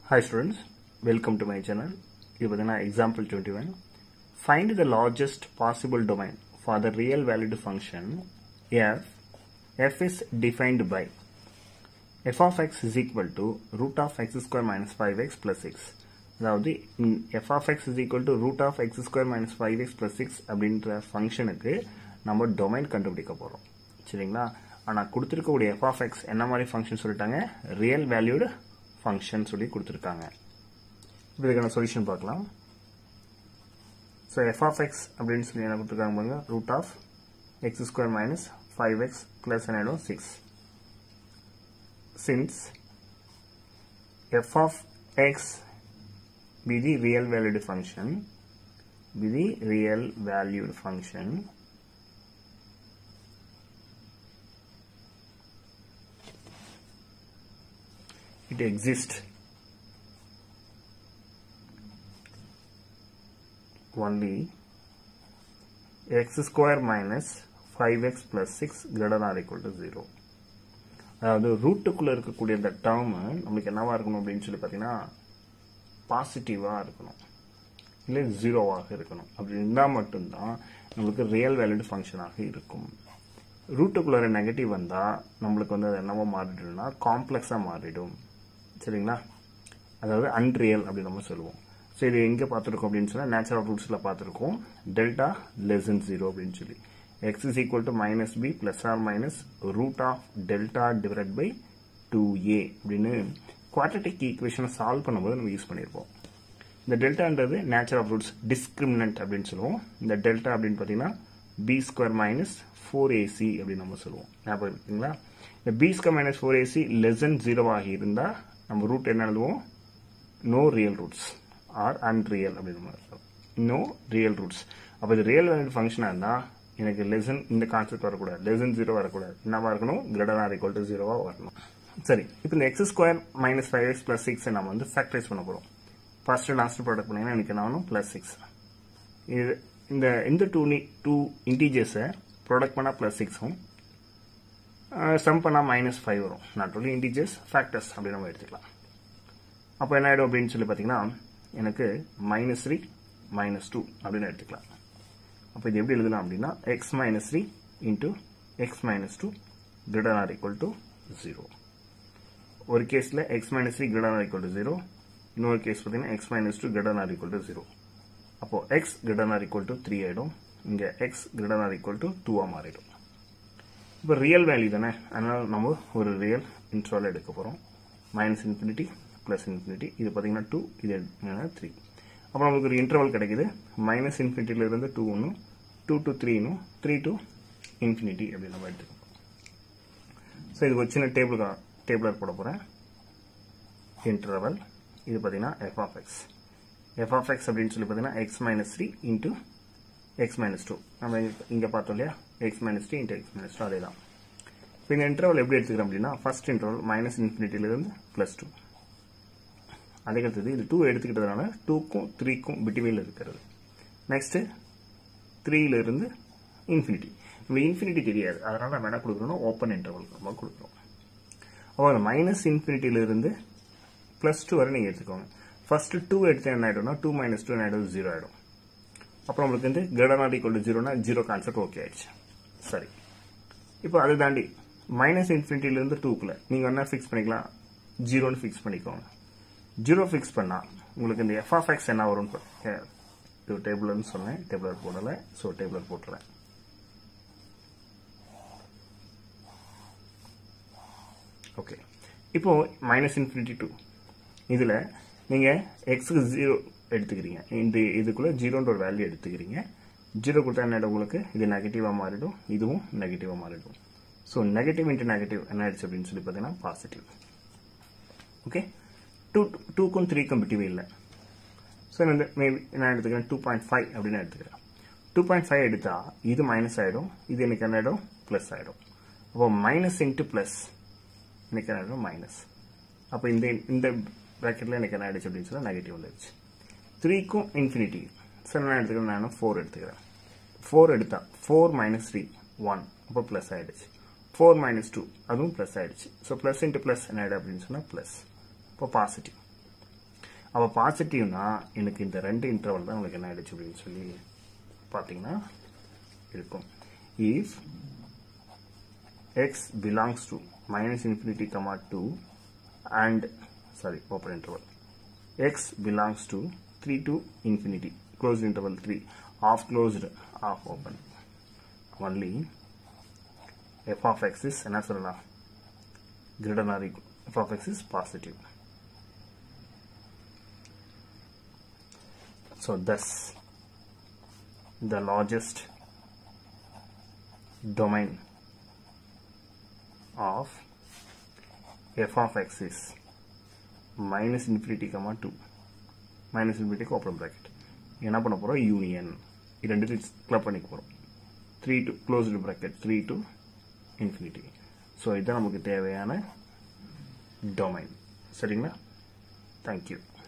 Hi students, welcome to my channel. This is example 21. Find the largest possible domain for the real valued function f. F is defined by f of x is equal to root of x square minus 5x plus 6. அதாவது f of x is equal to root of x square minus 5x plus 6 அப்படின்ற ஃபங்க்ஷனுக்கு நம்ம domain கண்டுபிடிக்க போறோம். சரிங்களா? ஆனா கொடுத்திருக்கக்கூடிய f of x என்ன மாதிரி ஃபங்க்ஷன் சொல்லிட்டாங்க? ரியல் வேல்யூடு ஃபங்க்ஷன் சொல்லி கொடுத்திருக்காங்க. இதுக்கான சொல்யூஷன் பார்க்கலாம். So f of x அப்படினு சொல்லி என்ன கொடுத்திருக்காங்க பாருங்க, root of x square minus 5x plus 6. Since f of x be the real valued function, it exists only x square minus 5x plus 6 greater than or equal to 0. அதாவது ரூட்டுக்குள்ள இருக்கக்கூடிய இந்த term நமக்கு என்னவா இருக்கணும் அப்படின்னு சொல்லி பார்த்தீங்கன்னா பாசிட்டிவா இருக்கணும், இல்லை ஜீரோவாக இருக்கணும். அப்படி இருந்தால் மட்டும்தான் நம்மளுக்கு ரியல் வேல்யூடு ஃபங்க்ஷனாக இருக்கும். ரூட்டுக்குள்ள நெகட்டிவ் வந்தால் நம்மளுக்கு வந்து அது என்னவோ மாறிடும்னா காம்ப்ளெக்ஸாக மாறிடும். சரிங்களா? அதாவது அன்ரியல் அப்படி நம்ம சொல்லுவோம். ஸோ இது எங்கே பார்த்துருக்கோம் அப்படின்னு சொன்னால் நேச்சர் ஆஃப் ரூட்ஸில் பார்த்துருக்கோம். டெல்டா லெஸ் தென் 0 அப்படின்னு சொல்லி x is equal to minus b plus or minus root of delta divided by 2a அப்படின்னு குவாட்ரட்டிக் ஈக்குவேஷனை சால்வ் பண்ணும்போது நம்ம யூஸ் பண்ணியிருப்போம். இந்த டெல்டான்றது நேச்சர் ஆஃப் ரூட்ஸ் டிஸ்கிரிமினன்ட் அப்படின்னு சொல்லுவோம். இந்த டெல்டா அப்படின்னு பார்த்தீங்கன்னா b ஸ்கொயர் மைனஸ் 4ac அப்படின்னு நம்ம சொல்லுவோம். ஞாபகம் இருக்குங்களா? இந்த b square minus 4ac less than 0 ஆகி இருந்தால் நம்ம ரூட் என்ன எழுதுவோம்? No real roots or unreal அப்படின்னு நம்ம சொல்லுவோம். No real roots. அப்போ இது ரியல் வேல்யூட் ஃபங்க்ஷனாக இருந்தால் எனக்கு லெசன் இந்த கான்செப்ட் வரக்கூடாது, லெசன் 0 வரக்கூடாது. என்னவா இருக்கணும்? கிரேட்டர் ஆர் ஈக்குவல் டு 0 வரணும். சரி, இப்போ இந்த X square minus 5x plus 6 நம்ம வந்து ஃபேக்டரைஸ் பண்ண போகிறோம். ஃபர்ஸ்ட் லாஸ்ட் ப்ராடக்ட் பண்ணீங்கன்னா எனக்கு என்ன ஆகணும்? பிளஸ் 6. இது இந்த டூ இன்டீஜர்ஸை ப்ராடக்ட் பண்ணால் பிளஸ் 6ம் சம் பண்ணால் மைனஸ் 5 வரும். நாட் ஓன்லி இன்டீஜர்ஸ், ஃபேக்டர்ஸ் அப்படின்னு நம்ம எடுத்துக்கலாம். அப்போ என்ன ஆகிடும் அப்படின்னு சொல்லி பார்த்தீங்கன்னா எனக்கு -3 -2 அப்படின்னு எடுத்துக்கலாம். அப்போ இது எப்படி எழுதலாம் அப்படின்னா x minus 3 into x minus 2 greater than or equal to 0. ஒரு கேஸில் x minus 3 greater than or equal to 0, இன்னொரு கேஸ் பார்த்தீங்கன்னா x minus 2 greater than or equal to 0. அப்போ x greater than or equal to 3 ஆகிடும், இங்கே x greater than or equal to 2 மாறிடும். இப்போ real value தானே, அதனால் நம்ம ஒரு ரியல் இன்டர்வல் எடுக்க போகிறோம். -∞ ப்ளஸ் ∞, இது பார்த்தீங்கன்னா 2, இது 3. அப்புறம் நமக்கு ஒரு இன்டர்வல் கிடைக்குது. -∞ இருந்து 2 ஒன்றும், 2 to 3 இன்னும், 3 to ∞ அப்படின்னு நம்ம எடுத்துக்கோம். ஸோ இது ஒரு சின்ன டேபிளர் போட போகிறேன். இன்டர்வல் இது பார்த்தீங்கன்னா f of x அப்படின்னு சொல்லி பார்த்தீங்கன்னா x minus 3 into x minus 2. நம்ம இங்கே பார்த்தோம் இல்லையா, x minus 3 into x minus 2 அதே தான். இப்போ இந்த இன்டர்வல் எப்படி எடுத்துக்கிறோம் அப்படின்னா ஃபர்ஸ்ட் இன்டர்வல் -∞ இருந்து +2. அதுக்கடுத்தது இது 2 எடுத்துக்கிட்டதுனால 2க்கும் 3க்கும் பிட்வீனில் இருக்கிறது. நெக்ஸ்ட் 3 இருந்து ∞. நம்ம ∞ தெரியாது, அதனால நம்ம என்ன கொடுக்குறோம்? ஓப்பன் இன்டர்வல் நம்ம கொடுக்குறோம். அப்போ அந்த -∞ இருந்து +2 வரை நீங்கள் எடுத்துக்கோங்க. ஃபர்ஸ்ட் 2 எடுத்து என்ன ஆகிடும்னா 2 minus 2 என்ன ஆகிடும்? 0 ஆகிடும். அப்புறம் உங்களுக்கு வந்து greater than or equal to 0னா 0 கான்செப்ட் ஓகே ஆயிடுச்சு. சரி, இப்போ அதை தாண்டி -∞ இருந்து 2க்குள்ள நீங்கள் என்ன ஃபிக்ஸ் பண்ணிக்கலாம்? 0ன்னு ஃபிக்ஸ் பண்ணிக்கோங்க. 0 ஃபிக்ஸ் பண்ணால் உங்களுக்கு இந்த f of x என்ன வரும்னு இது டேபிள்னு சொன்னேன், டேபிளர் போடலை, ஸோ டேபிளர் போட்டுறேன். ஓகே, இப்போ -∞ to இதில் நீங்கள் எக்ஸுக்கு 0 எடுத்துக்கிறீங்க. இந்த இதுக்குள்ளே 0ன்ற ஒரு வேல்யூ எடுத்துக்கிறீங்க. 0 கொடுத்தா என்ன உங்களுக்கு? இது நெகட்டிவாக மாறிடும், இதுவும் நெகட்டிவாக மாறிடும். ஸோ நெகட்டிவ் இன்ட்டு நெகட்டிவ் என்ன ஆயிடுச்சு அப்படின்னு சொல்லி பார்த்தீங்கன்னா பாசிட்டிவ். ஓகே, 2க்கும் 3க்கும் பிடிவே இல்லை. ஸோ இந்த மேபி நான் எடுத்துக்கிறேன் 2.5 அப்படின்னு எடுத்துக்கிறேன். 2.5 எடுத்தால் இது மைனஸ் ஆகிடும், இது எனக்கு என்ன ஆகிடும்? ப்ளஸ் ஆகிடும். அப்போ மைனஸ் இன்ட்டு ப்ளஸ் எனக்கு என்ன ஆகிடும்? மைனஸ். அப்போ இந்த ப்ராக்கெட்டில் எனக்கு என்ன ஆகிடுச்சு அப்படின்னு சொன்னால் நெகட்டிவ் வந்துடுச்சு. 3க்கும் ∞. ஸோ நான் எடுத்துக்கிறேன், நான் 4 எடுத்துக்கிறேன். 4 எடுத்தால் 4 minus 3 1, அப்போ ப்ளஸ் ஆகிடுச்சு. 4 minus 2 அதுவும் ப்ளஸ் ஆயிடுச்சு. ஸோ ப்ளஸ் இன்ட்டு ப்ளஸ் என்ன ஆகிடும் அப்படின்னு சொன்னால் ப்ளஸ். இப்போ பாசிட்டிவ். அப்போ பாசிட்டிவ்னா எனக்கு இந்த ரெண்டு இன்டர்வல் தான் உங்களுக்கு என்ன ஆயிடுச்சு அப்படின்னு சொல்லி பார்த்தீங்கன்னா இருக்கும். If x belongs to minus infinity comma 2 and open interval x belongs to 3 to infinity closed interval 3 half closed half open, only f of x is என்ன சொல்லலாம் greater than or equal, f of x is positive. So thus the largest domain of f of x is minus infinity comma 2 minus infinity open bracket என்ன பண்ண போறோம் union இரண்டு club பண்ணிக்க போறோம் 3 to closed bracket 3 to infinity. So இதுதான் நமக்கு தேவையான domain. சரிங்களா? தேங்க்யூ.